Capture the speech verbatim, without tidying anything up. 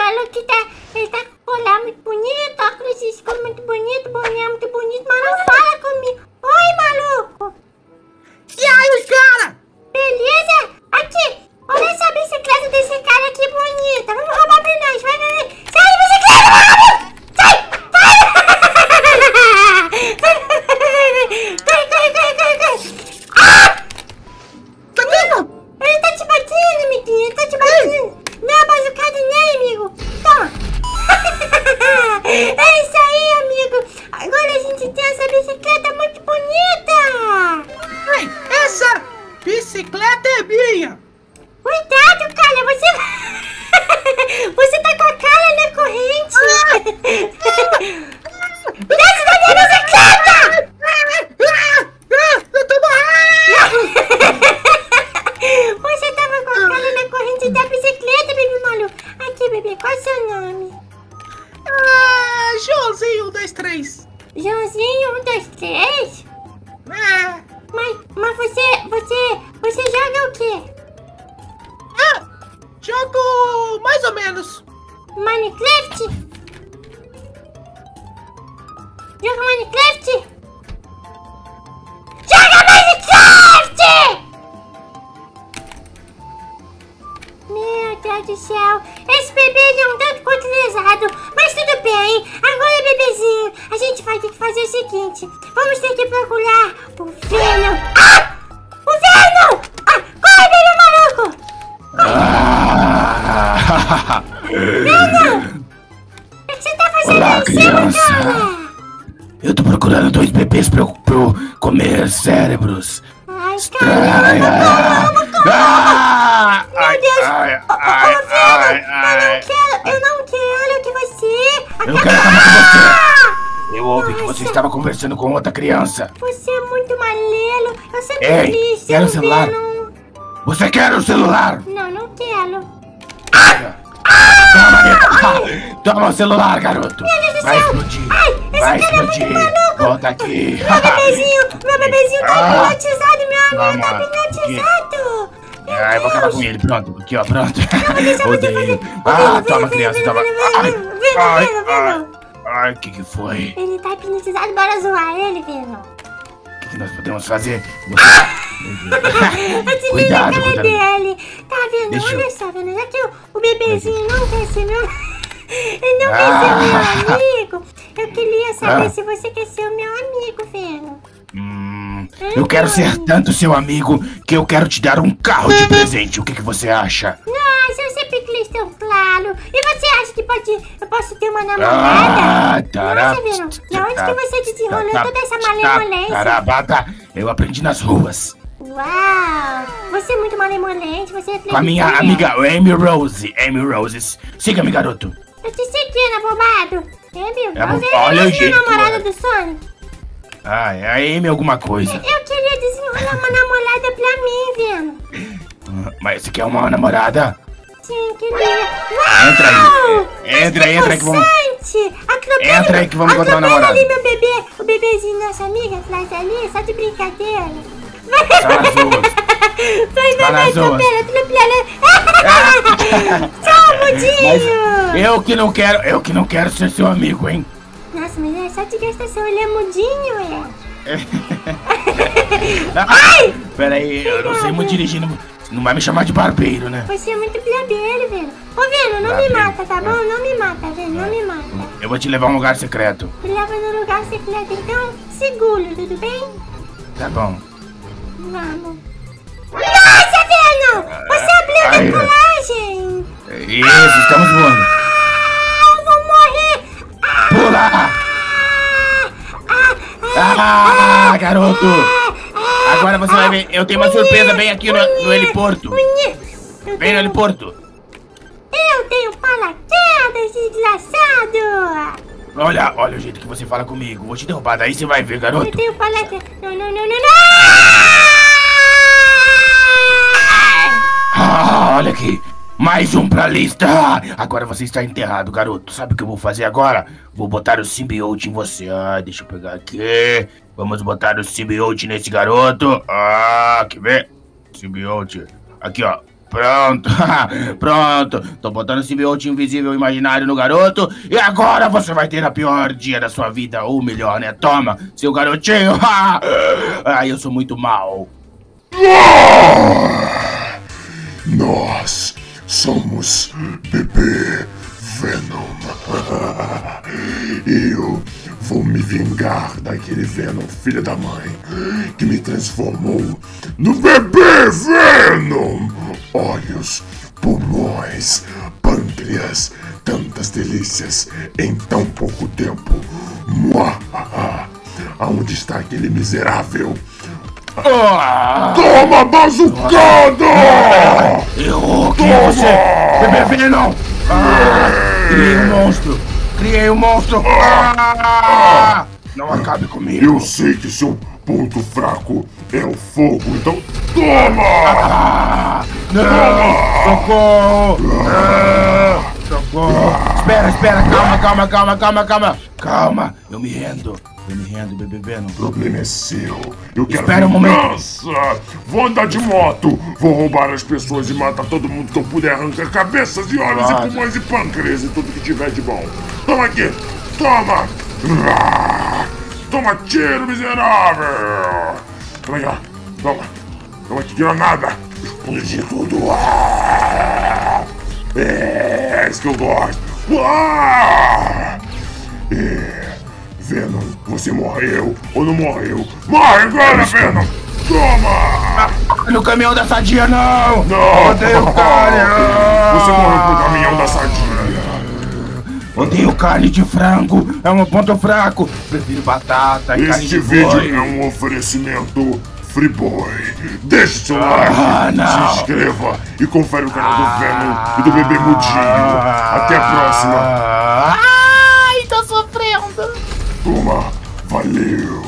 maluco tá, ele tá com colar muito bonito, óculos escuros muito bonito, boné muito bonito, mas não fala comigo. Oi, maluco. E aí, os caras? Beleza? Aqui, olha essa bicicleta desse cara aqui bonita. Vamos roubar pra nós, vai, vai, vai. Sai, bicicleta, meu amigo! Sai! Sai! Corre, corre, corre, corre, corre! Ah! Tá vendo? Ele tá te batendo, amiguinho, ele tá te batendo. Dá uma bazucada nele, amigo. Toma. É isso aí, amigo. Agora a gente tem essa bicicleta muito bonita. Ei, essa bicicleta é minha. Cuidado, cara, você... você tá com a cara na corrente. Desce da minha bicicleta! Eu tô morrendo! Você tava com a cara na corrente da bicicleta, bebê maluco. Aqui, bebê, qual é o seu nome? Ah, Joãozinho, um, dois, três. Joãozinho, um, dois, três? É. Mas, mas você, você, você joga o quê? Ah, jogo mais ou menos. Minecraft? Joga Minecraft? Joga Minecraft! Meu Deus do céu, esse bebê ele é um tanto quanto lesado, mas tudo bem. Agora, bebezinho, a gente vai ter que fazer o seguinte. Vamos ter que procurar o Venom. Ah! O Venom! Ah, corre, bebê maluco! Ah! Venom! O que você tá fazendo Olá, aí em cima, criança. cara? Eu tô procurando dois bebês pra eu, pra eu comer cérebros. Ai, Ai, caramba, ah! meu Deus! Ai, Ô, ô, ai, ô, Venom, ai, eu ai. não quero, eu não quero que você... Eu não quero acabar com Ah! você. Eu ouvi que você Nossa. estava conversando com outra criança. Você é muito malelo, eu sempre Ei, quis ser quero um o celular. Venom. Você quer o celular? Não, não quero. Toma, toma o celular, garoto. Deus do Vai céu. explodir. Ai, esse Vai cara é muito explodir. maluco. Volta aqui. Meu bebezinho, meu bebezinho tá Ah. hipnotizado, meu amigo tá Toma. hipnotizado. Meu Ah, eu vou acabar Deus. com ele. Pronto, aqui ó, pronto. deixa eu Odeio. fazer- Ah, Venom, toma, Venom, criança, Venom, toma. Venom, Ai, Venom, Venom, ai, Venom, ai. Venom. Ai, o que que foi? Ele tá hipnotizado, bora zoar ele, Venom. O que que nós podemos fazer? Você... Esse Cuidado, menino, cuidado. dele. Tá vendo? Deixa eu- Olha só, Venom, já que o, o bebezinho não quer ser meu... Ele não Ah. quer ser meu amigo. Eu queria saber Ah. se você quer ser o meu amigo, Venom. Hum, eu quero ser tanto seu amigo que eu quero te dar um carro de presente. O que que você acha? Nossa, eu sempre quis tão claro. E você acha que pode, eu posso ter uma Ah, namorada? tará, Nossa, Venom, de onde que você desenrolou tá, toda essa tá, malemolência? tarabata. Eu aprendi nas ruas. Uau, você é muito malemolente, você é Com a minha amiga Amy Rose. Amy Roses. Siga-me, garoto. Eu te seguindo, abobado. É, meu É, Deus, olha o você é jeito, a namorada é. do Sonic? Ah, é a Amy alguma coisa. Eu queria desenrolar uma namorada pra mim, Venom. Ah, Mas você quer uma namorada? Sim, queria. Uau! Entra aí. Entra aí, entra aí que vamos- Atropela, Entra aí que vamos encontrar uma atropela namorada. ali meu bebê, o bebezinho nossa amiga, atrás ali, só de brincadeira. Tá nas ruas. Vai, Tá vai, vai, nas ruas. atropela, atropela. Tchau, Mas mudinho. eu que não quero, eu que não quero ser seu amigo, hein? Nossa, mas é só de gastação, ele é mudinho, é. Ai! Pera aí, eu não sei muito dirigir, não, não vai me chamar de barbeiro, né? Você é muito plebeiro, Venom. Ô, Venom, não me Barbeiro. mata, tá bom? Não me mata, Venom, não me mata. Eu vou te levar a um lugar secreto. Me leva no lugar secreto, então, seguro, tudo bem? Tá bom. Vamos. Nossa, Venom! Você abriu a Ai, decolagem! Isso, estamos voando. Ah, eu vou morrer! Ah, Pula! ah, ah, Ah, garoto! Agora você vai ver, eu tenho uma surpresa bem aqui no, no heliporto. Unhê. Eu Bem no tenho- heliporto. Eu tenho paraquedas, desgraçado! Olha, olha o jeito que você fala comigo. Vou te derrubar, daí você vai ver, Eu garoto. tenho paraquedas. Não, não, não, não, não! Ah, olha aqui. Mais um pra lista. Agora você está enterrado, garoto. Sabe o que eu vou fazer agora? Vou botar o simbionte em você. Ah, deixa eu pegar aqui. Vamos botar o simbionte nesse garoto. Ah, quer ver? Simbionte. Aqui, ó. Pronto, pronto. Tô botando simbionte invisível imaginário no garoto. E agora você vai ter a pior dia da sua vida. Ou melhor, né? Toma, seu garotinho. Ai, eu sou muito mal. Nós somos Bebê Venom. Eu vou me vingar daquele Venom, filha da mãe, que me transformou no Bebê Venom. Olhos, pulmões, pâncreas, tantas delícias em tão pouco tempo. Muahaha. Aonde está aquele miserável? Ah! Toma, bazucada! Eu, quem é você? Bebê Venom! Ah! Criei um monstro! Criei um monstro! Ah! Não acabe comigo! Eu sei que seu ponto fraco é o fogo, então toma! Ah! Não! Socorro! Ah! Socorro! Espera, espera! Calma, calma, calma, calma, calma! Calma! Eu me rendo! Eu me rendo, Bebê Venom. O problema é seu. Eu quero Espera um momento. vingança. Vou andar de moto. Vou roubar as pessoas e matar todo mundo que eu puder. Arrancar cabeças e olhos Claro. e pulmões e pâncreas e tudo que tiver de bom. Toma aqui. Toma. Toma tiro, miserável. Toma aqui, ó. Toma. Toma aqui, granada. Explodir tudo. É isso que eu gosto. É. Venom, você morreu ou não morreu? Morre agora, Venom! Toma! No caminhão da sadia, não! Não! Odeio carne! Você morreu pro caminhão da sadia! Odeio carne de frango! É um ponto fraco! Prefiro batata e carne Este de vídeo boi! é um oferecimento Freeboy. Deixe seu like, Ah, não. se inscreva e confere o canal do Venom e do Bebê Mudinho. Até a próxima! Ai, tô sofrendo! Toma! Valeu!